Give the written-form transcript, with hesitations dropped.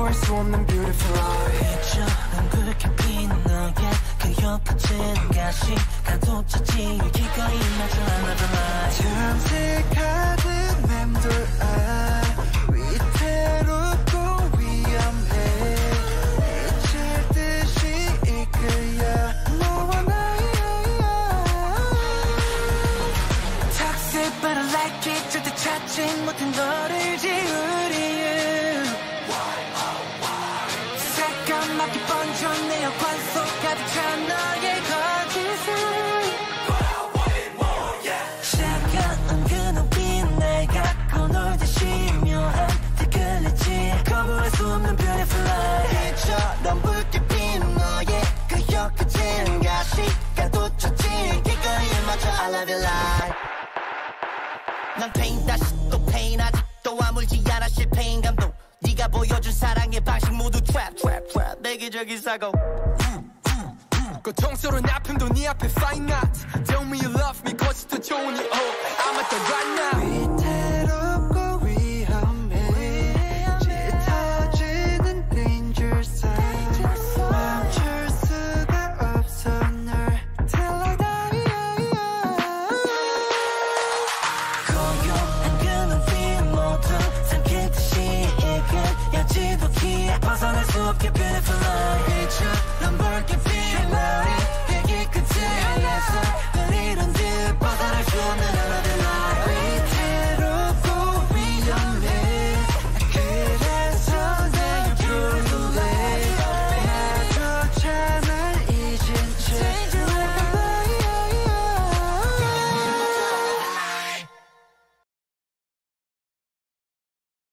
거부할 수 없는 beautiful light 빛처럼 붉게 피는 너의 그 혀끝은 가시 가독자지 기꺼이 맞춰 another light 탐색하듯 맴돌아 위태롭고 위험해 미칠 듯이 이끌려 너와 나의 Toxic but I like it 절대 찾지 못한 너를 지우리 새까맣게 번져 내 혈관 속 가득 찬 너의 거짓은 차가운 그 눈빛 날 갖고 놀듯이 묘한 들끓는지 거부할 수 없는 beautiful light 빛처럼 붉게 핀 너의 그 혀끝은 가시가 돋쳤지 기꺼이 맞춰 I love you like 난 페인 다시 또 페인 아직도 아물지 않아 실패인 감동 네가 보여준 사랑의 방식 모두 trap 내기적인 사고 고통스러운 아픔도 네 앞에 fine art Tell me you love me cause 더 좋으니 oh I'm at the right now